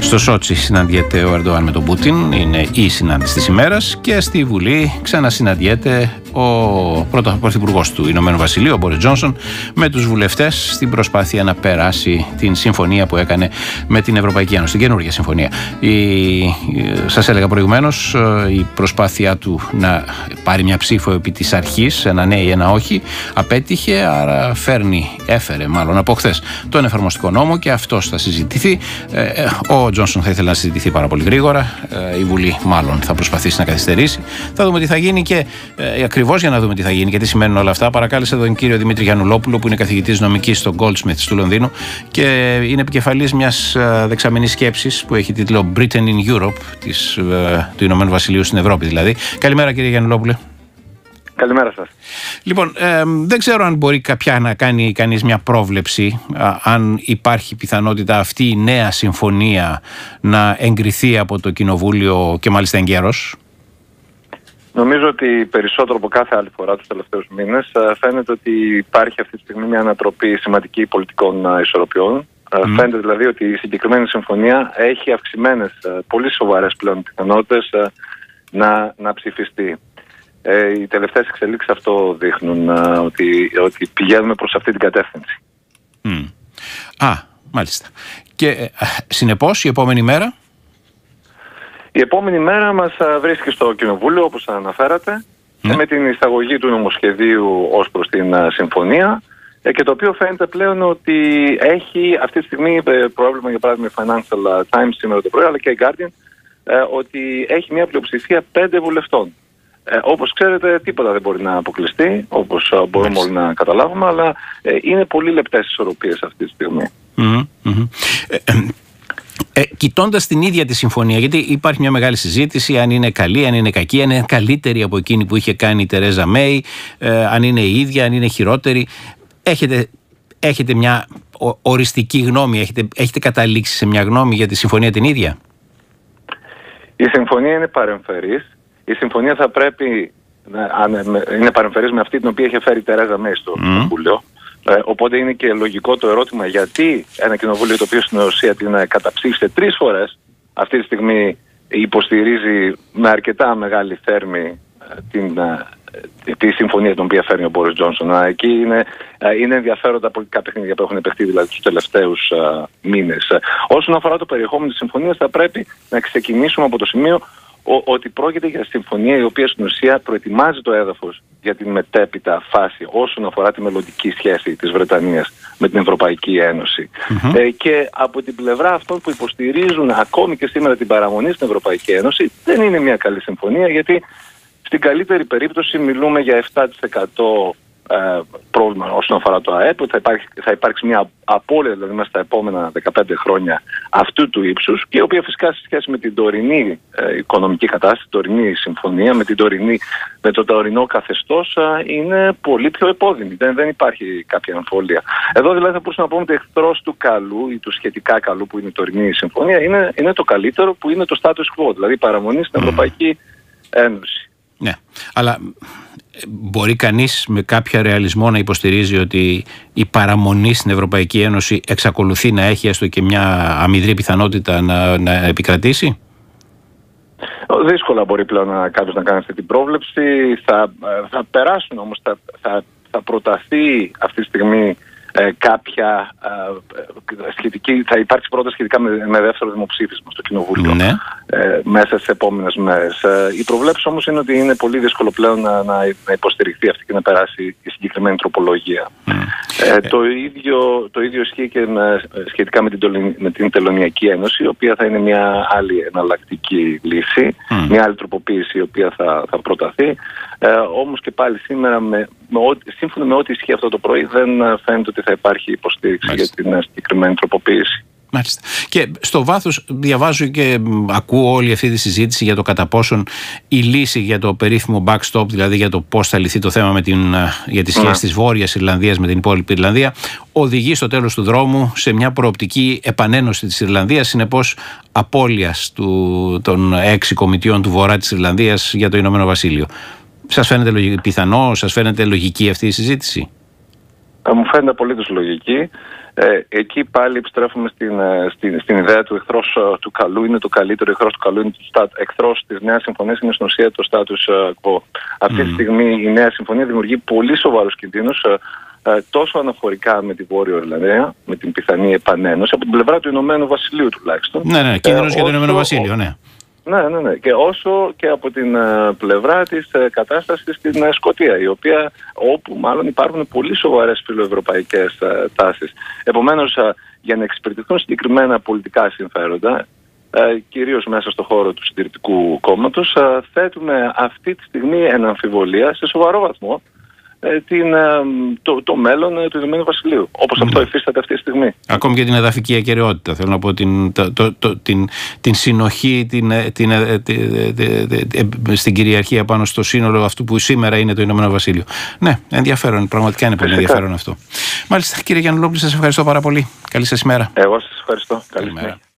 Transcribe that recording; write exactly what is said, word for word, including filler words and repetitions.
Στο Σότσι συναντιέται ο Ερντογάν με τον Πούτιν, είναι η συνάντηση της ημέρας, και στη Βουλή ξανασυναντιέται ο πρωθυπουργός του Ηνωμένου Βασιλείου, ο Boris Johnson, με τους βουλευτές στην προσπάθεια να περάσει την συμφωνία που έκανε με την Ευρωπαϊκή Ένωση, την καινούργια συμφωνία. Η, σας έλεγα προηγουμένως, η προσπάθειά του να πάρει μια ψήφο επί της αρχής, ένα ναι ή ένα όχι, απέτυχε, άρα φέρνει, έφερε μάλλον από χθες τον εφαρμοστικό νόμο και αυτός θα συζητηθεί. Ο Τζόνσον θα ήθελε να συζητηθεί πάρα πολύ γρήγορα. Η Βουλή μάλλον θα προσπαθήσει να καθυστερήσει. Θα δούμε τι θα γίνει και ε, ακριβώς για να δούμε τι θα γίνει και τι σημαίνουν όλα αυτά, παρακάλεσα τον κύριο Δημήτρη Γιαννουλόπουλο, που είναι καθηγητής νομικής στο Goldsmiths του Λονδίνου και είναι επικεφαλής μιας δεξαμενής σκέψης που έχει τίτλο Britain in Europe, της, ε, του Ηνωμένου Βασιλείου στην Ευρώπη δηλαδή. Καλημέρα κύριε Γιαννουλόπουλε. Καλημέρα σας. Λοιπόν, ε, δεν ξέρω αν μπορεί κάποια να κάνει κανείς μια πρόβλεψη, α, αν υπάρχει πιθανότητα αυτή η νέα συμφωνία να εγκριθεί από το Κοινοβούλιο και μάλιστα εγκαίρως. Νομίζω ότι περισσότερο από κάθε άλλη φορά τους τελευταίους μήνες φαίνεται ότι υπάρχει αυτή τη στιγμή μια ανατροπή σημαντική πολιτικών ισορροπιών. Mm. Φαίνεται δηλαδή ότι η συγκεκριμένη συμφωνία έχει αυξημένες, πολύ σοβαρές πλέον πιθανότητες να, να ψηφιστεί. Ε, οι τελευταίες εξελίξεις αυτό δείχνουν, α, ότι, ότι πηγαίνουμε προς αυτή την κατεύθυνση. Mm. Α, μάλιστα. Και ε, συνεπώς η επόμενη μέρα? Η επόμενη μέρα μας βρίσκει στο Κοινοβούλιο, όπως αναφέρατε, mm. με την εισαγωγή του νομοσχεδίου ως προς την α, συμφωνία, ε, και το οποίο φαίνεται πλέον ότι έχει αυτή τη στιγμή ε, πρόβλημα, για παράδειγμα η Financial Times σήμερα το πρωί, αλλά και η Guardian, ε, ότι έχει μια πλειοψηφία πέντε βουλευτών. Ε, όπως ξέρετε, τίποτα δεν μπορεί να αποκλειστεί, όπως uh, μπορούμε yes. όλοι να καταλάβουμε, αλλά ε, είναι πολύ λεπτές ισορροπίες αυτή τη στιγμή. Mm-hmm, mm-hmm. Ε, ε, κοιτώντας την ίδια τη συμφωνία, γιατί υπάρχει μια μεγάλη συζήτηση αν είναι καλή, αν είναι κακή, αν είναι καλύτερη από εκείνη που είχε κάνει η Τερέζα Μέη, ε, αν είναι η ίδια, αν είναι χειρότερη. Έχετε, έχετε μια οριστική γνώμη, έχετε, έχετε καταλήξει σε μια γνώμη για τη συμφωνία την ίδια? Η συμφωνία είναι παρεμφερής. Η συμφωνία θα πρέπει να είναι παρεμφερής με αυτή την οποία είχε φέρει η Τερέζα Μέη στο Κοινοβούλιο. Mm. Ε, οπότε είναι και λογικό το ερώτημα γιατί ένα κοινοβούλιο το οποίο στην ουσία την καταψήφισε τρεις φορές, αυτή τη στιγμή υποστηρίζει με αρκετά μεγάλη θέρμη την, τη συμφωνία την οποία φέρνει ο Boris Johnson. Εκεί είναι, είναι ενδιαφέροντα πολιτικά παιχνίδια που έχουν παιχτεί δηλαδή τους τελευταίους uh, μήνες. Όσον αφορά το περιεχόμενο της συμφωνίας, θα πρέπει να ξεκινήσουμε από το σημείο ότι πρόκειται για συμφωνία η οποία στην ουσία προετοιμάζει το έδαφος για την μετέπειτα φάση όσον αφορά τη μελλοντική σχέση της Βρετανίας με την Ευρωπαϊκή Ένωση. Mm-hmm. Ε, και από την πλευρά αυτών που υποστηρίζουν ακόμη και σήμερα την παραμονή στην Ευρωπαϊκή Ένωση, δεν είναι μια καλή συμφωνία, γιατί στην καλύτερη περίπτωση μιλούμε για επτά τοις εκατό ε, πρόβλημα όσον αφορά το ΑΕΠ, ότι θα υπάρξει, θα υπάρξει μια απώλεια δηλαδή μέσα στα επόμενα δεκαπέντε χρόνια αυτού του ύψους, και η οποία φυσικά σε σχέση με την τωρινή ε, οικονομική κατάσταση, την τωρινή συμφωνία, με, την τωρινή, με το τωρινό καθεστώς ε, είναι πολύ πιο επώδυνη. Δεν, δεν υπάρχει κάποια αμφιβολία. Εδώ δηλαδή θα μπορούσαμε να πούμε ότι εχθρός του καλού ή του σχετικά καλού που είναι η τωρινή συμφωνία είναι, είναι το καλύτερο, που είναι το status quo, δηλαδή η παραμονή στην Ευρωπαϊκή Ένωση. Ναι, αλλά μπορεί κανείς με κάποιο ρεαλισμό να υποστηρίζει ότι η παραμονή στην Ευρωπαϊκή Ένωση εξακολουθεί να έχει έστω και μια αμυδρή πιθανότητα να, να επικρατήσει? Δύσκολα μπορεί πλέον να κάποιος να κάνει αυτή την πρόβλεψη. Θα, θα περάσουν όμως, θα, θα, θα προταθεί αυτή τη στιγμή ε, κάποια ε, σχετική, θα υπάρξει πρόταση σχετικά με, με δεύτερο δημοψήφισμα στο Κοινοβούλιο, ναι. ε, μέσα στις επόμενες μέρες. Ε, η προβλέψη όμως είναι ότι είναι πολύ δύσκολο πλέον να, να, να υποστηριχθεί αυτή και να περάσει η συγκεκριμένη τροπολογία. Mm. Ε, ε. Το, ίδιο, το ίδιο ισχύει και με, σχετικά με την, με την Τελωνειακή Ένωση, η οποία θα είναι μια άλλη εναλλακτική λύση, mm. μια άλλη τροποποίηση η οποία θα, θα προταθεί. Ε, όμως και πάλι σήμερα, με, με ό, σύμφωνα με ό,τι ισχύει αυτό το πρωί, δεν φαίνεται ότι θα υπάρχει υποστήριξη Μάλιστα. για την συγκεκριμένη τροποποίηση. Μάλιστα. Και στο βάθος διαβάζω και ακούω όλη αυτή τη συζήτηση για το κατά πόσον η λύση για το περίφημο backstop, δηλαδή για το πώς θα λυθεί το θέμα με την, για τη σχέση mm. της Βόρειας Ιρλανδίας με την υπόλοιπη Ιρλανδία, οδηγεί στο τέλος του δρόμου σε μια προοπτική επανένωση της Ιρλανδίας, συνεπώς απώλειας του, των έξι κομιτιών του Βορρά της Ιρλανδίας για το Ηνωμένο Βασίλειο. Σας φαίνεται πιθανό, σας φαίνεται λογική αυτή η συζήτηση? Μου φαίνεται απολύτως λογική. Ε, εκεί πάλι επιστρέφουμε στην, στην, στην ιδέα του εχθρός του καλού είναι το καλύτερο, εχθρός του καλού είναι το στάτ, εχθρός της νέας συμφωνίας είναι στην ουσία το status quo. Αυτή mm. τη στιγμή η νέα συμφωνία δημιουργεί πολύ σοβαρούς κινδύνους, ε, τόσο αναφορικά με τη Βόρεια Ιρλανδία, με την πιθανή επανένωση, από την πλευρά του Ηνωμένου Βασιλείου τουλάχιστον. Ναι, ναι, κίνδυνος ε, για το Ηνωμένο Βασίλειο, ναι. Ναι, ναι, ναι. Και όσο και από την uh, πλευρά της uh, κατάστασης στην uh, Σκωτία, η οποία, όπου μάλλον υπάρχουν πολύ σοβαρές φιλοευρωπαϊκές uh, τάσεις. Επομένως, uh, για να εξυπηρετηθούν συγκεκριμένα πολιτικά συμφέροντα, uh, κυρίως μέσα στο χώρο του Συντηρητικού Κόμματος, uh, θέτουμε αυτή τη στιγμή εν αμφιβολία σε σοβαρό βαθμό Την, το, το μέλλον του Ηνωμένου Βασιλείου, όπως mm. αυτό υφίσταται αυτή τη στιγμή. Ακόμη και την εδαφική ακεραιότητα, θέλω να πω, την, το, το, το, την, την συνοχή την, την, την, την, στην κυριαρχία πάνω στο σύνολο αυτού που σήμερα είναι το Ηνωμένο Βασίλειο. Ναι, ενδιαφέρον, πραγματικά είναι πολύ Φυσικά. ενδιαφέρον αυτό. Μάλιστα, κύριε Γιαννουλόπουλο, σας ευχαριστώ πάρα πολύ. Καλή σας ημέρα. Εγώ σας ευχαριστώ. Καλή ημέρα.